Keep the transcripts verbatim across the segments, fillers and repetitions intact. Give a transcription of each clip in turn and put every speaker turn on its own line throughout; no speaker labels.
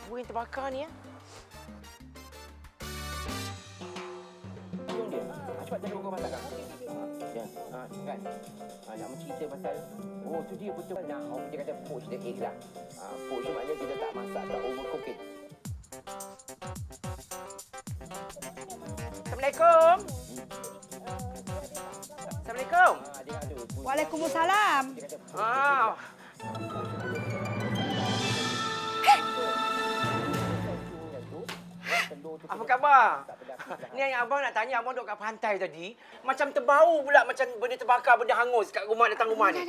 Buah yang terbakar ni ya. Cium dia. Ha, cepat jaga kau masak kan. Ya, ha, kan. Ha, nak mencerita pasal oh tu dia betul nak orang dia kata poach the egg lah. Ha, poach maknanya kita tak masak, tak overcooking. Assalamualaikum. Assalamualaikum.
Waalaikumsalam.
Ah. Apa khabar? Ni yang abang nak tanya, abang duduk kat pantai tadi. Macam terbau pula, macam benda terbakar, benda hangus kat rumah, datang rumah ni.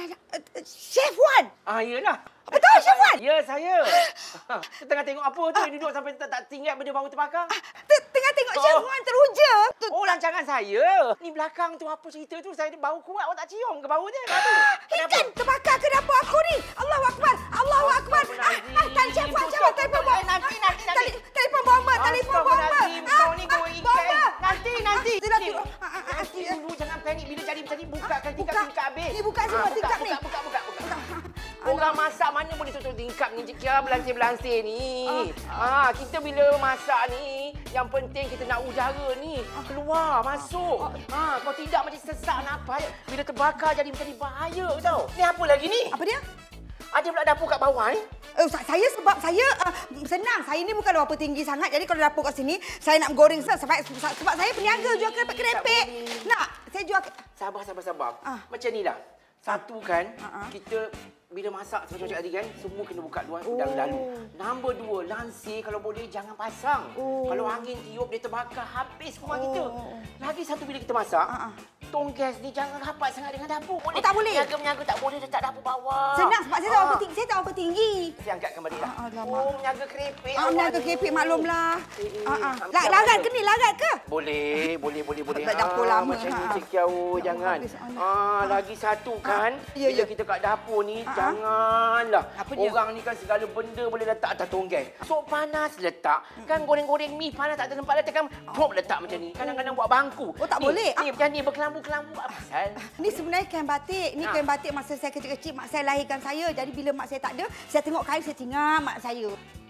Chef Wan!
Ah, iyalah.
Betul, Chef Wan?
Ya, saya. Tengah tengok apa tu, duduk sampai tak, tak tinggal benda bau terbakar.
Tengah tengok Chef Wan teruja.
Oh, rancangan saya. Ni belakang tu, apa cerita tu? Saya bau kuat, awak tak cium ke bau dia?
Ikan terbakar ke dapur aku ni. Allahu Akbar. Allahu Akbar. Ah, tan Chef Wan, Chef Wan. Telefon bomba.
Nanti, nanti, nanti.
Telefon bomba, telefon bomba.
Kau ni bawa ikan. Nanti, nanti.
Sudah tu.
Nanti dulu, jangan panik. Bila jadi macam ni, bukakan tingkap tingkap habis.
Ni buka semua tingkap ni.
Buka, buka, buka, buka. Orang masak mana boleh tutup tingkap ni, Kira belansir-belansir ni. Ah, kita bila masak ni, yang penting kita nak udara ni keluar, masuk. Ah, kalau tidak macam sesak nafas. Bila terbakar jadi macam ni bahaya tau. Ni apa lagi ni?
Apa dia?
Ada pula dapur kat bawah ni.
Oh, saya sebab saya uh, senang. Saya ni bukan berapa tinggi sangat. Jadi kalau dapur kat sini, saya nak goreng sebab, sebab, sebab saya peniaga jual kerepek-kerepek. Nak, saya jual...
Sabar, sabar, sabar.
Ah.
Macam ni lah. Satu kan,
Ah, ah.
kita bila masak macam cakap tadi kan, semua kena buka dua
Oh.
udang lalu. Nombor dua, lansir kalau boleh jangan pasang.
Oh.
Kalau angin tiup dia terbakar, habis rumah
Oh.
kita. Lagi satu bila kita masak,
Ah, ah.
tong gas ni jangan rapat sangat dengan dapur. Boleh.
Oh, tak boleh?
Menyaga-menyaga tak boleh letak dapur bawah.
Senang sebab saya tahu
Ah.
apa tinggi. Saya tahu apa tinggi.
Saya angkat kembali lah.
Ah, alamak.
Oh, menyaga kerepek.
Ah,
awak
menjaga
ni.
kerepek maklumlah.
Eh, eh,
Ah, ah.
ambil
La-
awak
Larat
tu.
ke ni? Larat ke?
Boleh, boleh, boleh, boleh.
Tak dapur
Ah,
lama,
Macam
ha.
ni, Cik Kiau,
Ya
jangan.
Allah, habis, Allah.
Ah, lagi satu kan,
ya,
bila
ya.
kita kat dapur ni,
Ha, ha.
janganlah.
Apa dia?
Orang ni kan segala benda boleh letak atas tonggang. Sop panas letak. Kan goreng-goreng mi panas tak ada tempat letak kan, pop letak macam ni. Kadang-kadang buat bangku.
Oh, tak
ni,
boleh.
Ni macam ni berkelambu-kelambu apa pasal?
Ni sebenarnya kain batik. Ni
Ah.
kain batik masa saya kecil-kecil mak saya lahirkan saya. Jadi bila mak saya tak ada, saya tengok kain saya tinggal mak saya.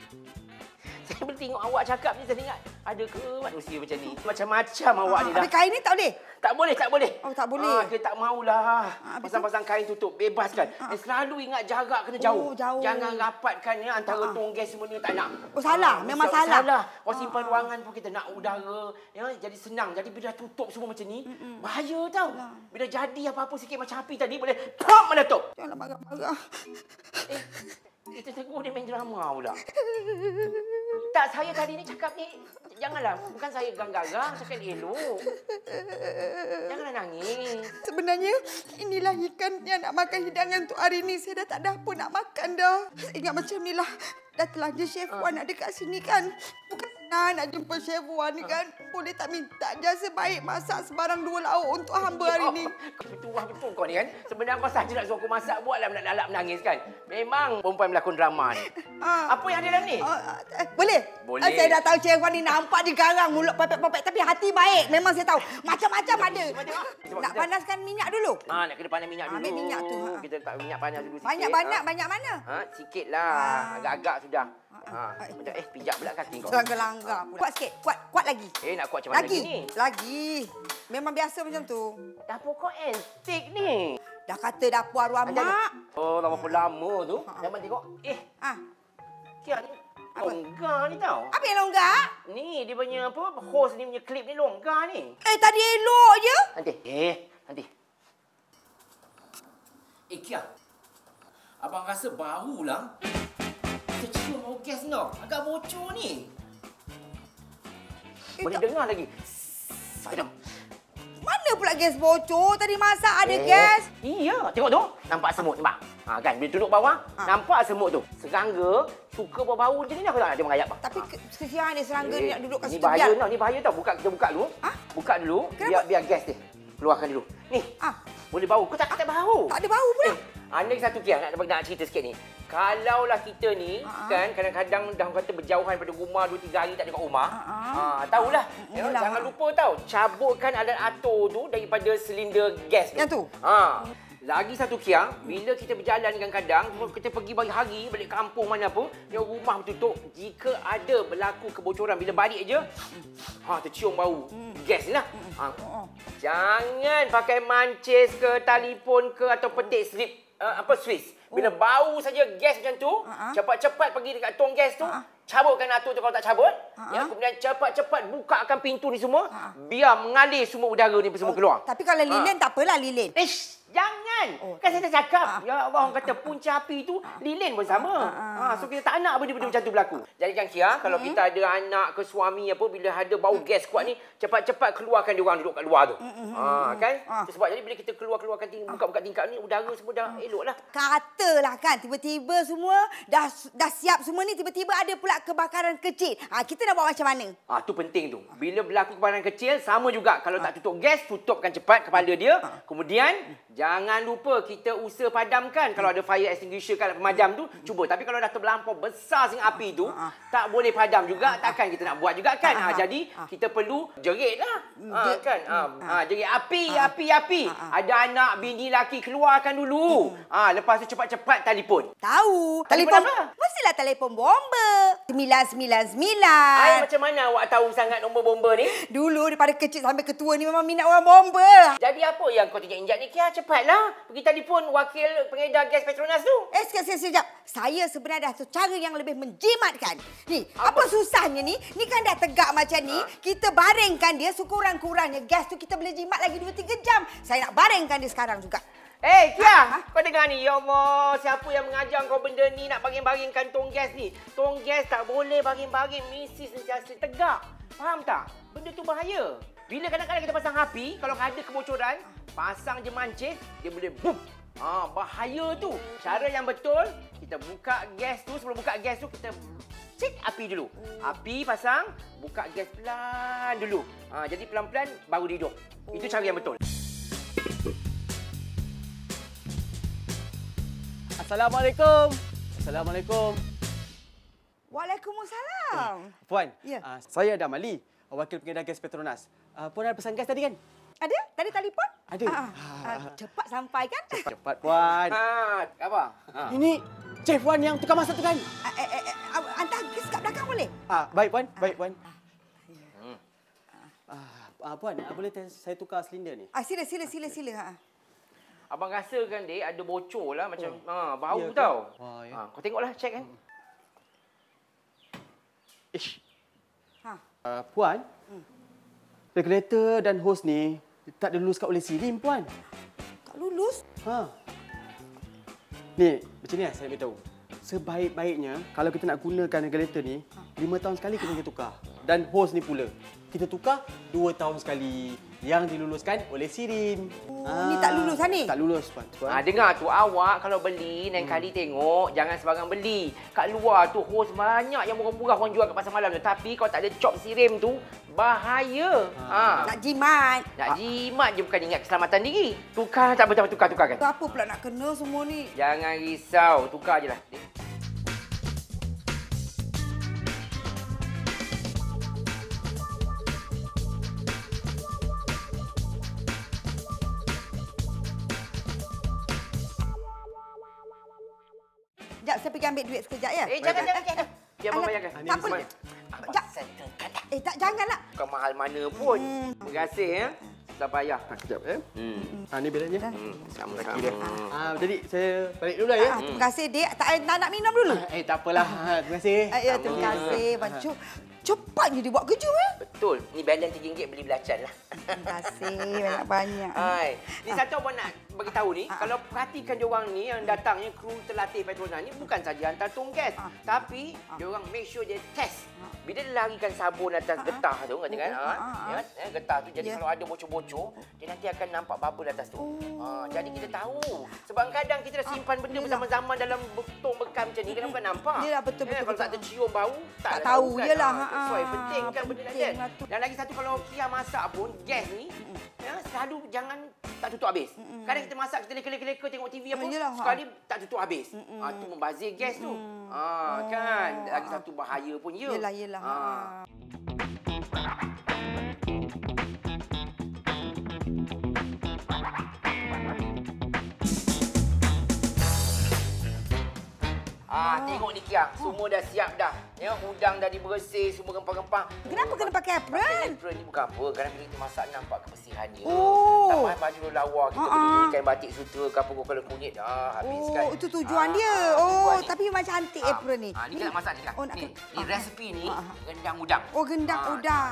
Saya boleh tengok awak cakap ni, saya ingat ada ke manusia macam ni? Macam-macam awak ni dah.
Tapi kain ni tak boleh.
Tak boleh, tak boleh.
Oh, tak boleh.
Ah, dia tak maulah.
Ah, habis
Pasang-pasang kain tutup, bebaskan.
Ah.
Eh, selalu ingat jarak kena jauh.
Oh, jauh.
Jangan rapatkan ya, antara
Ah.
tonggas semua ni tak nak.
Oh, salah. Memang
sa-
salah.
Salah. Kau
Ah,
simpan
ah.
ruangan pun kita nak udara. Ya, jadi senang. Jadi bila dah tutup semua macam ni, bahaya tau.
Alah.
Bila jadi apa-apa sikit macam api tadi, boleh pop meletup.
Janganlah marah-marah.
Eh, kita tengok dia main drama pula. Tak, saya tadi ni cakap ni, janganlah. Bukan saya garang-garang, cakap elok. Janganlah nangis.
Sebenarnya inilah ikan yang nak makan hidangan untuk hari ni. Saya dah tak ada apa nak makan dah. Ingat macam ni lah. Dah telanjur Chef Wan ada kat sini kan. Bukan senang nak jumpa Chef Wan ni kan. Boleh tak minta jasa baik masak sebarang dua lauk untuk hamba hari ni.
Betul betul kau ni kan. Sebenarnya kau saja nak suruh aku masak, buatlah nak lalap menangis kan. Memang perempuan melakon drama ni.
Ah.
Apa yang ada dalam ni?
Uh, uh, boleh?
Boleh.
Uh, saya dah tahu Chef Wan ni nampak dia garang, mulut pepek-pepek tapi hati baik. Memang saya tahu. Macam-macam ada.
Sebab
Nak
kita-
panaskan minyak dulu?
Ah, nak kena panas minyak dulu.
Ambil minyak tu, ha.
Kita letak minyak panas dulu sikit.
Banyak banyak
ha.
banyak mana?
Ha, sikit lah.
Ah.
Agak-agak sudah.
Ah,
Ha.
ah.
Macam eh pijak pula kaki kau.
Langgar-langgar pula. Kuat sikit. Kuat kuat lagi.
Eh nak kuat macam mana
Lagi.
ni?
Lagi. Memang biasa macam tu.
Dapur kau antik ni.
Dah kata dapur arwah
Ada-
mak.
Oh, lama pun lama tu.
Ha.
Zaman tengok. Eh,
Ah,
Kia ni
Apa?
longgar ni tau.
apa yang longgar?
Ni dia punya apa? Hose ni punya klip ni longgar ni.
Eh tadi elok je.
Nanti. Eh, nanti. Eh, Kia. Abang rasa bau lah. Kita cium bau gas ni tau. Agak bocor ni.
Eh,
Boleh
tak-
dengar lagi. Aduh.
Mana pula gas bocor? Tadi masak ada
Eh,
gas.
Iya. Tengok tu. Nampak semut. Nampak? Ha, kan? Bila duduk bawah,
Ha.
nampak semut tu. Serangga suka bau-bau macam ni. Aku tak nak dia merayap.
Tapi ke- kesian dia serangga ni nak duduk kat
Ni
situ.
bahaya
biar.
tau. Ni bahaya tau. Buka, kita buka dulu.
Ha?
Buka dulu.
Kenapa?
Biar biar gas dia. Keluarkan dulu. Ni.
Ah,
Boleh bau. Kau tak kata bau.
tak ada bau pula.
Eh, anda satu Kia nak, nak cerita sikit ni. Kalaulah kita ni
Ha-ha.
kan kadang-kadang dah kata berjauhan pada rumah dua tiga hari tak dekat rumah.
Ha-ha.
Ha, tahulah. Ya,
Yelah.
jangan lupa tau cabutkan alat atur tu daripada silinder gas tu.
Yang tu?
Ha. Lagi satu Kia, bila kita berjalan kadang-kadang, kita pergi bagi hari balik kampung mana pun, yang rumah bertutup, jika ada berlaku kebocoran, bila balik je, ha, tercium bau gas ni lah. Ha. Jangan pakai mancis ke, telefon ke atau petik slip, uh, apa Swiss. Bila bau saja gas macam tu, cepat-cepat pergi dekat tong gas tu, cabutkan atur tu kalau tak cabut. Ya, kemudian cepat-cepat bukakan pintu ni semua, biar mengalir semua udara ni semua keluar.
Tapi kalau lilin tak apalah lilin.
Ish, jangan. Oh, kan saya dah cakap. Ha. Ya Allah, orang kata punca api tu lilin pun sama. Ha. Ha. So kita tak nak benda-benda macam tu berlaku. Jadi kan Kia, kalau hmm. kita ada anak ke suami apa, bila ada bau gas kuat ni, cepat-cepat keluarkan dia orang duduk kat luar tu. Ha, kan? Ha. Sebab jadi bila kita keluar-keluarkan tingkap, buka-buka tingkap ni, udara semua dah elok lah.
Katalah kan, tiba-tiba semua dah dah siap semua ni, tiba-tiba ada pula kebakaran kecil. Ha, kita nak buat macam mana?
Ah, tu penting tu. Bila berlaku kebakaran kecil, sama juga. Kalau tak tutup gas, tutupkan cepat kepala dia. Kemudian, jangan lupa kita usaha padamkan. Kalau ada fire extinguisher kan, pemadam tu, cuba. Tapi kalau dah terlampau besar sing api tu, tak boleh padam juga. Takkan kita nak buat juga kan? Ha, jadi, kita perlu jerit lah. Ha, kan? Ha, ha, jerit api, api, api. Ada anak, bini, laki, keluarkan dulu. Ha, lepas tu cepat-cepat telefon.
Tahu.
Telefon
Telefon
apa?
mestilah telefon bomba. sembilan sembilan sembilan.
Ay, macam mana awak tahu sangat nombor bomba ni?
Dulu daripada kecil sampai ketua ni memang minat orang bomba.
Jadi apa yang kau injak-injak ni, Kia? Cepatlah. Pergi telefon wakil pengedar gas Petronas tu.
Eh, sekejap, sekejap. Saya sebenarnya dah satu cara yang lebih menjimatkan. Ni, apa, apa susahnya ni? Ni kan dah tegak macam ni. Ha? Kita baringkan dia sekurang-kurangnya. Gas tu kita boleh jimat lagi dua tiga jam. Saya nak baringkan dia sekarang juga.
Eh, hey, Kia, ha? Ha? Kau dengar ni. Ya Allah, siapa yang mengajar kau benda ni nak baring-baringkan tong gas ni? Tong gas tak boleh baring-baring. Mesti sentiasa tegak. Faham tak? Benda tu bahaya. Bila kadang-kadang kita pasang api, kalau ada kebocoran, pasang je mancis, dia boleh boom. Ah, bahaya tu. Cara yang betul, kita buka gas tu, sebelum buka gas tu, kita cek api dulu. Api pasang, buka gas pelan dulu. Ah, jadi pelan-pelan baru dia hidup. Itu cara yang betul.
Assalamualaikum. Assalamualaikum.
Waalaikumsalam.
Eh, Puan,
ya.
uh, saya Damali, wakil pengedar gas Petronas. Uh, Puan ada pesan gas tadi kan?
Ada? Tadi telefon?
Ada.
Ah, ah, cepat sampai kan?
Cepat, Puan.
Ha, apa? Ha.
Ini Chef Puan yang tukar masak tu kan?
Ah, eh, eh, eh, hantar gas kat belakang boleh?
Ah, baik, Puan. Baik, Puan.
Hmm.
Ah, uh, Puan, uh, boleh saya tukar silinder ni?
Ah, sila, sila, sila, sila. Ha.
Abang rasa kan, Dek, ada bocor lah macam
oh.
ha, bau
ya,
tau.
Wah, ya.
Ha, kau tengoklah, cek kan.
Ish.
Ha.
Uh, Puan, hmm. regulator dan hos ni tak diluluskan oleh Sirim, Puan.
Tak lulus?
Ha. Ni, macam ni lah saya beritahu. Sebaik-baiknya, kalau kita nak gunakan regulator ni, lima tahun sekali kita kena tukar. Dan hos ni pula, kita tukar dua tahun sekali. Yang diluluskan oleh Sirim.
Oh, ha. Ni tak lulus lah ni?
Tak lulus, Puan.
Ha, dengar tu, awak kalau beli, lain hmm. kali tengok, jangan sebarang beli. Kat luar tu, hos banyak yang murah-murah orang jual kat pasar malam tu. Tapi kalau tak ada cop Sirim tu, bahaya. Ha. Ha.
Nak jimat.
Nak jimat je, bukan ingat keselamatan diri. Tukar tak betul, tukar, tukar kan?
Apa pula nak kena semua ni?
Jangan risau, tukar je lah.
Sekejap, saya pergi ambil duit sekejap ya.
Eh, jangan, jangan, jangan. Biar abang bayarkan.
Tak apa. Eh, tak, janganlah.
Bukan mahal mana pun. Hmm. Terima kasih ya. Dah bayar.
Ha, sekejap ya.
Hmm.
Ha, ni bilanya.
Hmm. Sama-sama.
Ha, jadi saya balik dulu lah ya.
Ah, terima kasih, Dek. Tak, tak nak minum dulu?
Eh, tak apalah. Ha, terima kasih.
Ya, terima kasih. Bancu. Cepatnya dia buat kerja eh.
Betul. Ni balance tiga ringgit beli belacan lah.
Terima kasih banyak-banyak.
Hai. Ni satu abang nak bagi tahu ni, ha. Kalau perhatikan diorang ni yang datangnya kru terlatih Petronas ni bukan saja hantar tong gas, ha. Tapi ha. diorang make sure dia test. Ha. Bila dia larikan sabun atas ha. getah tu, kata kan, ha. Ha. Ya, eh, getah tu jadi yeah. Kalau ada bocor-bocor, dia nanti akan nampak bubble atas tu. Oh. Ha. Jadi kita tahu. Sebab kadang kita dah simpan ha. benda bersama-sama dalam betong bekam macam ni, kadang bukan nampak.
Yalah, betul,
eh,
betul,
kalau
betul.
tak tercium bau, tak,
tak tahu.
Kan.
Yalah,
ha.
Ha.
So, penting kan benda
penting
kan. Dan lagi satu, kalau Kia masak pun, gas ni, ya, selalu jangan tak tutup habis. Mm-mm. Kadang kita masak, kita leka-leka tengok T V apa, Yalah, sekali ha. tak tutup habis. Ha, tu membazir gas tu. Ha, oh. Kan? Lagi satu bahaya pun ya.
Yelah, yelah. Ha. Ha.
Ah, tengok ni Kia, semua dah siap dah. Ya, udang dah dibersih, semua rempah-rempah.
Kenapa kena pakai apron?
Apron ni bukan apa, kadang-kadang kita masak nampak kebersihan dia.
Oh.
Tak payah baju lawa kita
Ha-ha.
beli kain batik sutra ke apa kalau kunyit dah habis kan.
Oh, itu tujuan
Ah,
dia.
ah,
Oh,
tujuan ni.
tapi memang cantik
Ah,
apron ni.
Ah, ni kita nak masak ni kan.
Oh, nak
ni,
kena-
ni
ah,
resepi ni
ah, ah.
rendang udang.
Oh, gendang
Ah,
udang.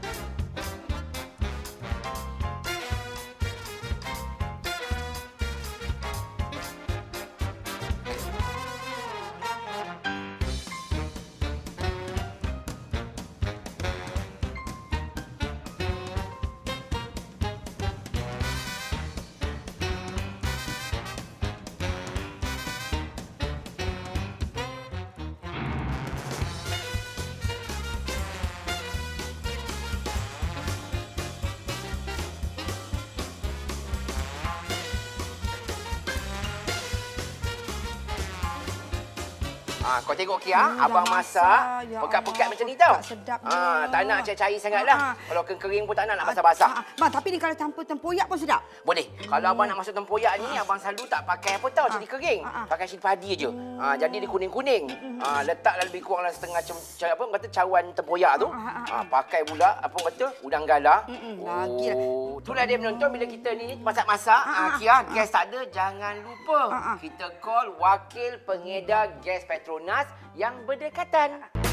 Ah, kau tengok Kia,
Hmm,
abang
dah
masak,
masak. Ya
pekat-pekat
Allah,
macam ni tau.
pekat sedapnya.
Ah, tak nak cair-cair sangatlah.
Ah.
Kalau kering-kering pun tak nak, nak basah-basah.
Ah, Bang, tapi ni kalau campur tempoyak pun sedap.
Boleh. Kalau abang nak masuk tempoyak ni, abang selalu tak pakai apa tau, cili kering.
Ah, ah.
Pakai cili padi je. Ah, jadi dia kuning-kuning. Ah, letaklah lebih kurang dalam setengah cem, cem, apa orang kata cawan tempoyak tu.
Ah, ah, ah,
Ah, pakai pula apa orang kata udang galah.
Mm-mm, lagilah.
Oh, itulah dia menonton bila kita ni masak-masak.
Ah, ah,
Ah, Kia, gas tak ada, jangan lupa.
Ah, ah.
Kita call wakil pengedar gas Petronas yang berdekatan.